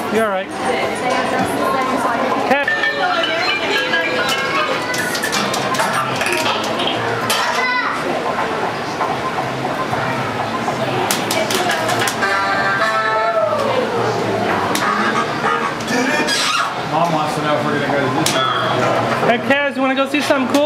You're alright. Mom wants to know if we're going to go to Disney. Hey, Kaz, you want to go see something cool?